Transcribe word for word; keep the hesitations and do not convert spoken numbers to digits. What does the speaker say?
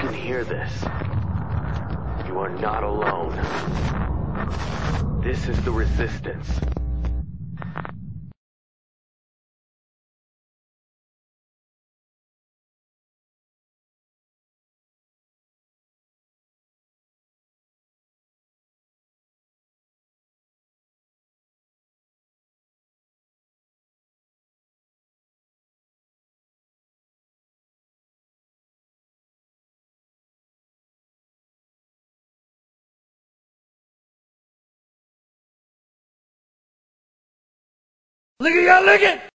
can hear this, you are not alone. This is the Resistance. Look at y'all looking!